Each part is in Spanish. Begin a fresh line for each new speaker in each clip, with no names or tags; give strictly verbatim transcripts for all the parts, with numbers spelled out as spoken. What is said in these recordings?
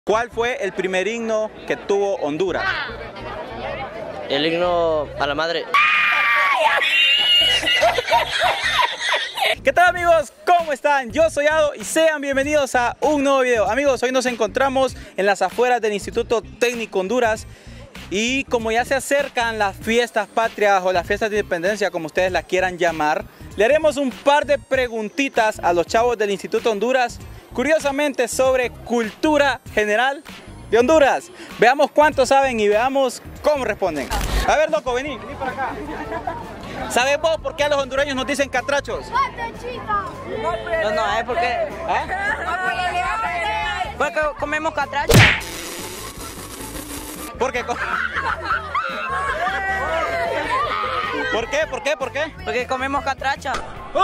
¿Cuál fue el primer himno que tuvo Honduras?
El himno a la madre.
¿Qué tal, amigos? ¿Cómo están? Yo soy Ado y sean bienvenidos a un nuevo video. Amigos, hoy nos encontramos en las afueras del Instituto Técnico Honduras. Y como ya se acercan las fiestas patrias o las fiestas de independencia, como ustedes las quieran llamar, le haremos un par de preguntitas a los chavos del Instituto Honduras, curiosamente sobre cultura general de Honduras. Veamos cuánto saben y veamos cómo responden. A ver, loco, vení, vení para acá. ¿Sabes vos por qué a los hondureños nos dicen catrachos?
No, no, es porque...
¿Ah?
Porque comemos catracha.
¿Por qué? ¿Por qué? ¿Por qué? ¿Por qué?
Porque comemos catracha.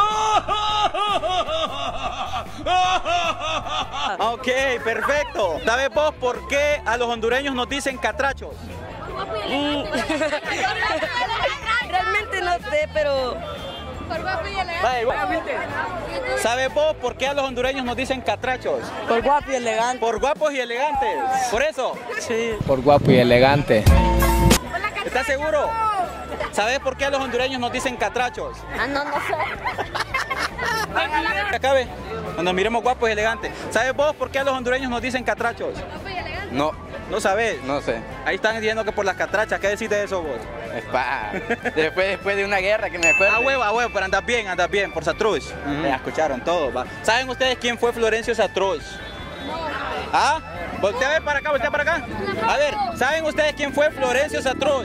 Ok, perfecto. ¿Sabes vos por qué a los hondureños nos dicen catrachos?
Mm. Realmente no sé, pero...
Por guapo y elegante.
Vaya, igual. ¿Sabes vos por qué a los hondureños nos dicen catrachos?
Por guapo y elegante.
Por guapos y elegantes. ¿Por eso?
Sí.
Por guapo y elegante.
¿Estás seguro? ¿Sabes por qué a los hondureños nos dicen catrachos?
Ah, no, no sé.
Acabe. Cuando miremos guapos y elegantes. ¿Sabes vos por qué a los hondureños nos dicen catrachos?
Guapo y elegante.
No,
¿No sabes?
no sé.
Ahí están diciendo que por las catrachas. ¿Qué decís de eso vos?
Es pa. Después, después de una guerra que me acuerdo.
Ah, huevo, ah, huevo, pero andas bien, andas bien, por Satruz.
Ujú.
Ya escucharon todo, va. ¿Saben ustedes quién fue Florencio Satruz? ¿Ah? Voltea a ver para acá, voltea para acá. A ver, ¿saben ustedes quién fue Florencio Satruz?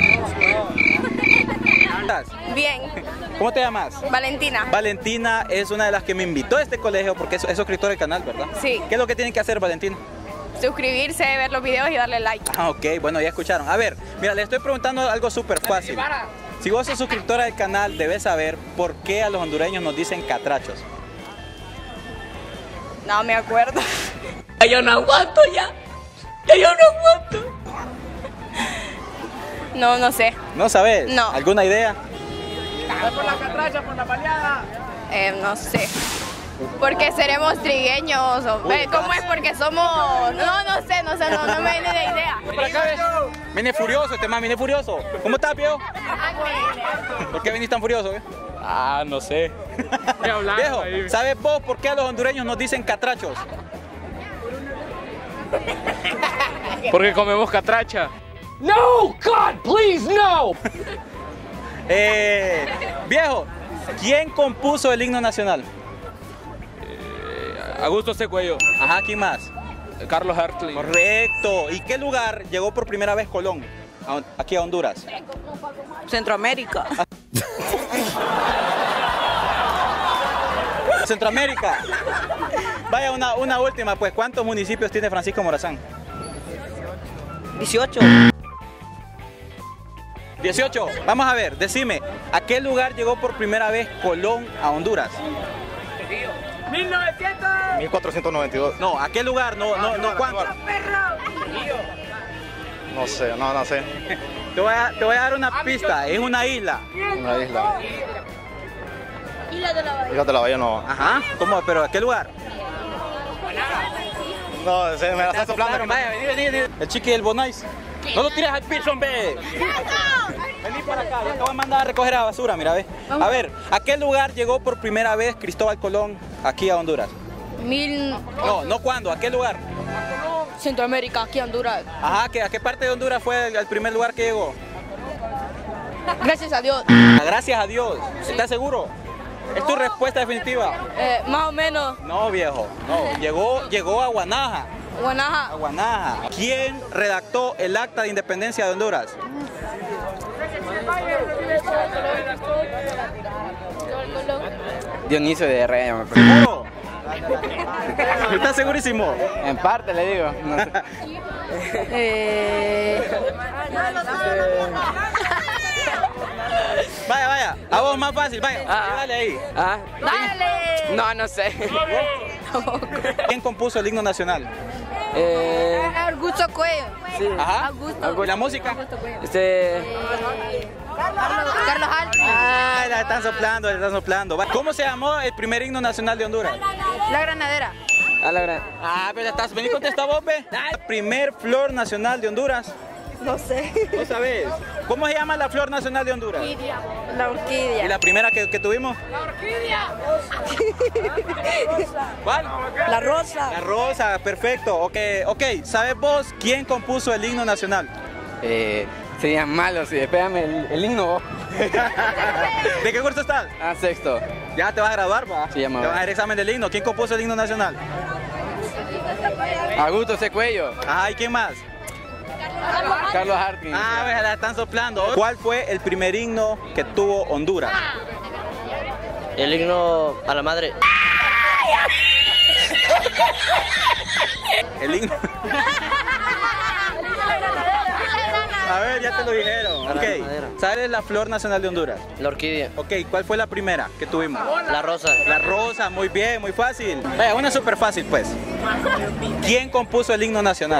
Bien.
¿Cómo te llamas?
Valentina.
Valentina es una de las que me invitó a este colegio porque es, es suscriptor del canal, ¿verdad?
Sí.
¿Qué es lo que tienen que hacer, Valentina?
Suscribirse, ver los videos y darle like.
Ah, ok, bueno, ya escucharon. A ver, mira, le estoy preguntando algo súper fácil. Si vos sos suscriptora del canal, debes saber por qué a los hondureños nos dicen catrachos.
No me acuerdo.
Ya yo no aguanto ya. Ya yo no aguanto.
No, no sé.
¿No sabes?
No.
¿Alguna idea?
Por la catracha, por la baleada.
Eh, no sé. Porque seremos trigueños. O,
Uy,
¿cómo es? Porque somos... No, no sé, no sé, no, no me viene de idea.
Por acá, ¿ves? Viene furioso, este man viene furioso. ¿Cómo estás, viejo? ¿Por qué venís tan furioso, eh?
Ah, no sé.
Viejo, ¿sabes vos por qué a los hondureños nos dicen catrachos?
Porque comemos catracha. No, God, please, no.
Eh, viejo, ¿quién compuso el himno nacional?
Augusto Secuello.
Ajá, ¿quién más?
Carlos Hartley.
Correcto. ¿Y qué lugar llegó por primera vez Colón? A- aquí a Honduras.
Centroamérica.
Centroamérica. Vaya, una, una última, pues, ¿cuántos municipios tiene Francisco Morazán?
dieciocho.
dieciocho. Vamos a ver, decime, ¿a qué lugar llegó por primera vez Colón a Honduras?
mil cuatrocientos noventa y dos.
No, ¿a qué lugar? No, no, no, ¿cuánto?
No sé, no, no sé.
Te voy a, te voy a dar una pista, es una isla.
Una isla.
Isla de la Bahía.
Fíjate la bahía no.
Ajá, ¿cómo? ¿Pero a qué lugar?
No, se me la está soplando.
Vaya, vení, vení, vení. El chiqui del Bonais. No lo tires al piso, hombre. Vení para acá, yo te voy a mandar a recoger la basura, mira, ve. A ver, ¿a qué lugar llegó por primera vez Cristóbal Colón aquí a Honduras?
Mil...
No, no cuándo, ¿a qué lugar?
Centroamérica, aquí Honduras.
Ajá, ¿que ¿a qué parte de Honduras fue el, el primer lugar que llegó?
Gracias a Dios.
Ah, gracias a Dios. ¿Estás seguro? ¿Es tu respuesta definitiva?
Eh, más o menos.
No, viejo, no. Llegó, llegó a Guanaja. A
Guanaja.
Guanaja. ¿Quién redactó el acta de independencia de Honduras?
Dionisio de Herrera, me parece.
¿Seguro? ¿Estás segurísimo?
En parte le digo. No sé.
Eh...
Vaya, vaya. A vos más fácil, vaya.
Ah.
Dale ahí.
Ah,
¡Dale!
no, no sé.
¿Quién compuso el himno nacional?
Eh,
Augusto Cuello.
sí.
Ajá.
Augusto.
¿La música?
Este,
Carlos Alto.
Ay, la están soplando, la están soplando. Va. ¿Cómo se llamó el primer himno nacional de Honduras?
La Granadera.
A la gran.
Ah, pero estás vení contesta vos, ve. La primer flor nacional de Honduras.
No sé.
¿No sabes? ¿Cómo se llama la flor nacional de Honduras?
La orquídea.
¿Y la primera que, que tuvimos? ¿Cuál?
La rosa.
La rosa, perfecto. Ok, ok. ¿Sabes vos quién compuso el himno nacional?
Eh, serían malos, sí. Espérame el, el himno.
¿De qué curso estás?
Ah, sexto.
Ya te vas a graduar, va.
Sí, ya me
Te
voy.
vas a hacer examen del himno. ¿Quién compuso el himno nacional?
Augusto Secuello.
Ay, ¿quién más?
Carlos Harkin.
Ah, pues la están soplando. ¿Cuál fue el primer himno que tuvo Honduras?
El himno a la madre.
El himno. A ver, ya te lo dijeron. Ok. ¿Sabes la flor nacional de Honduras?
La orquídea.
Ok, ¿cuál fue la primera que tuvimos?
La rosa.
La rosa, muy bien, muy fácil. Vaya, una súper fácil, pues. ¿Quién compuso el himno nacional?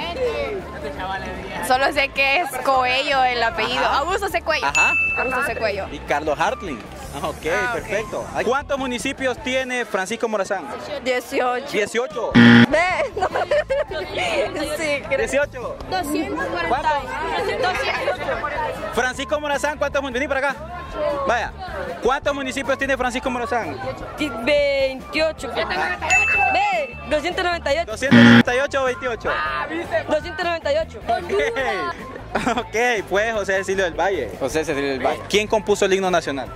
Solo sé que es Coello el apellido. Augusto Secuello.
Ajá.
Augusto Secuello.
Y Carlos Hartling. Ah, ok,
Ah, ok.
perfecto. ¿Cuántos municipios tiene Francisco Morazán?
dieciocho.
dieciocho.
Ve. No. Sí, creo.
dieciocho. ¿Cuántos? Francisco Morazán, ¿cuántos municipios? Vení para acá. Vaya. ¿Cuántos municipios tiene Francisco Morazán?
veintiocho. Ve. doscientos noventa y ocho.
¿doscientos noventa y ocho o veintiocho?
doscientos noventa y ocho.
Ok. Ok, pues José Cecilio del Valle.
José Cecilio del Valle.
¿Quién compuso el himno nacional?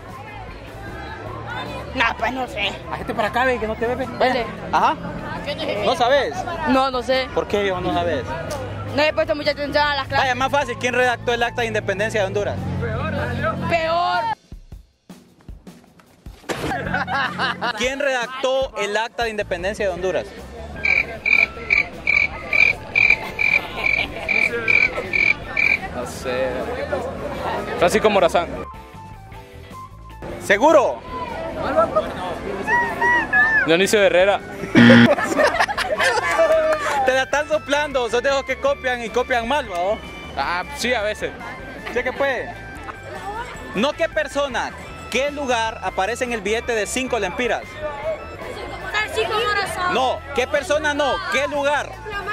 No, pues no sé.
Bájate para acá, ve, que no te ve. Vaya. Ajá. ¿No sabes?
No, no sé.
¿Por qué vos no sabes?
No he puesto mucha atención a las clases.
Vaya, más fácil. ¿Quién redactó el acta de independencia de Honduras?
Peor.
¿Quién redactó el acta de independencia de Honduras?
No sé. Francisco Morazán.
¿Seguro?
Dionisio Herrera.
Te la están soplando. Sos de esos que copian y copian mal, ¿no?
Ah, sí, a veces.
¿Sí que puede? No qué persona, qué lugar aparece en el billete de cinco lempiras. No, qué persona no, qué lugar.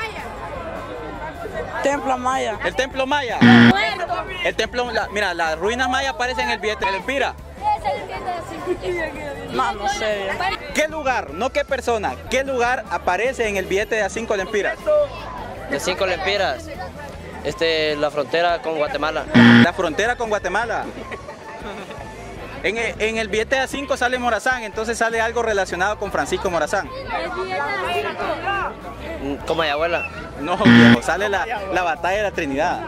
Templo Maya.
El templo maya. El templo, la- mira, las ruinas mayas aparecen en el billete de lempira.
No, no sé.
¿Qué lugar, no qué persona, qué lugar aparece en el billete de a cinco lempiras?
De cinco lempiras. Este, la frontera con Guatemala.
La frontera con Guatemala. En el, en el billete de a cinco sale Morazán, entonces sale algo relacionado con Francisco Morazán.
Como mi abuela.
No, viejo, sale la, la batalla de la Trinidad.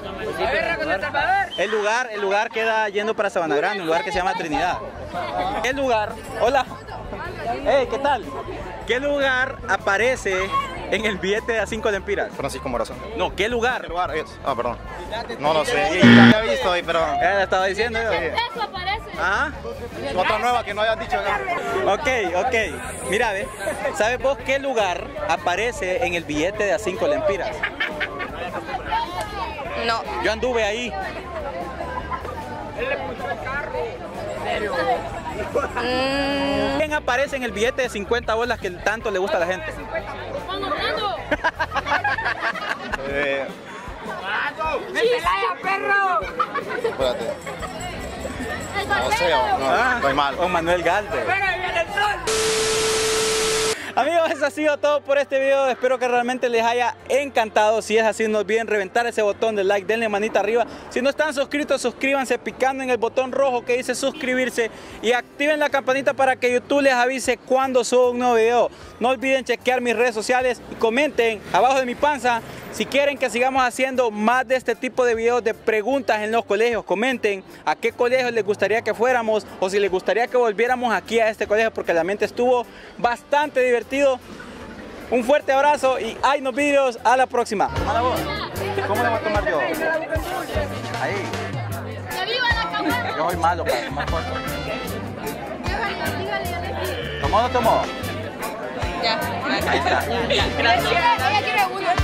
El lugar, el lugar queda yendo para Sabana Grande, un lugar que se llama Trinidad. ¿Qué lugar? Hola. Hey, ¿qué tal? ¿Qué lugar aparece en el billete de a cinco lempiras?
Francisco Morazán.
No, ¿qué lugar?
¿Qué lugar es? Ah, perdón. No lo sé. Y la había visto ahí, pero.
Ya la estaba diciendo yo.
Eso aparece.
Ajá.
Otra nueva que no hayas dicho acá.
Ok, ok. Mira, ve. ¿Sabes vos qué lugar aparece en el billete de a cinco lempiras?
No.
Yo anduve ahí.
Mm,
¿Quién aparece en el billete de cincuenta bolas que tanto le gusta a la gente?
Eh, espérate. No sé, o- no,
Ah,
estoy mal.
Juan Manuel Galvez. Amigos, eso ha sido todo por este video. Espero que realmente les haya encantado. Si es así, no olviden reventar ese botón de like, denle manita arriba. Si no están suscritos, suscríbanse picando en el botón rojo que dice suscribirse y activen la campanita para que YouTube les avise cuando suba un nuevo video. No olviden chequear mis redes sociales y comenten abajo de mi panza si quieren que sigamos haciendo más de este tipo de videos de preguntas en los colegios. Comenten a qué colegio les gustaría que fuéramos o si les gustaría que volviéramos aquí a este colegio porque realmente estuvo bastante divertido. Un fuerte abrazo y hay nos videos. A la próxima. A la voz. ¿Cómo le voy a tomar yo? Ahí. Yo soy malo para tomar fotos. ¿Tomó o no tomó?
ya.
Ahí está.
Ella quiere uno.